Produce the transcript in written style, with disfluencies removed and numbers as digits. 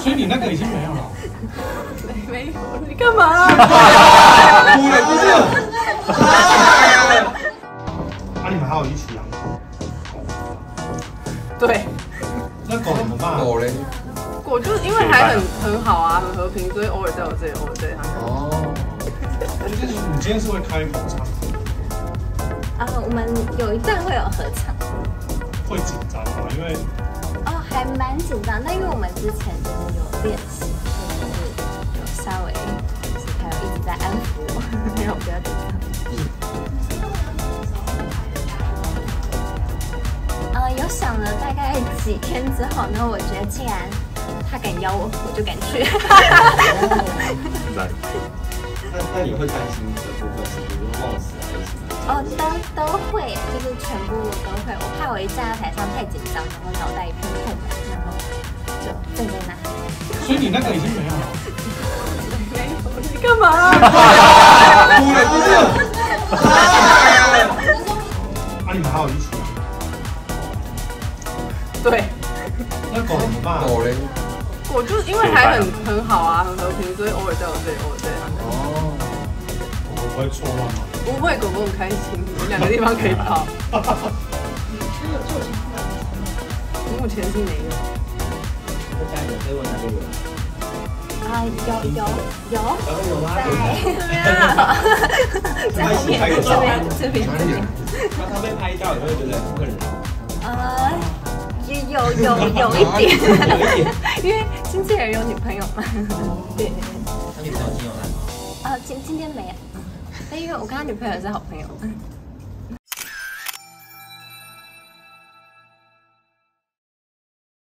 所以你那个已经没有了。 没有，你干嘛？ 哭了不是？啊，你们还有一起养狗？ 对。 那狗怎么办？ 狗嘞？ 狗就是因为还很好啊，很和平，所以偶尔在我这里，偶尔在他那里。 哦。 就是你今天是会开口唱歌？ 我们有一段会有合唱。 会紧张吗？因为还蛮紧张，但因为我们之前就是有练习，所以就是有稍微就是还有一直在安抚我，让我不要紧张。有想了大概几天之后呢，我觉得既然他敢邀我，我就敢去。 那你会担心的部分是比如说忘词还是什么？ 都会，就是全部都会。我怕我一站在台上太紧张，然后脑袋一片空白，然后就站在那。 所以你那个已经没有了。 没有，你干嘛？ 哭了不是？啊，你们还有一起养？对。那狗怎么办？ 狗嘞？ 狗就是因为还很好啊，很和平，所以偶尔在我这里，偶尔在他那里。 哦。狗不会错乱吗？ 不会，狗狗很开心，有2个地方可以跑。目前是没有。 在家里可以问哪个人？ 有吗？ 在后面，这边。 那他被拍到，你会觉得很困扰？ 有一点，因为经纪人有女朋友嘛。对。 他女朋友今天有来吗？ 今天没有，但因为我跟他女朋友是好朋友。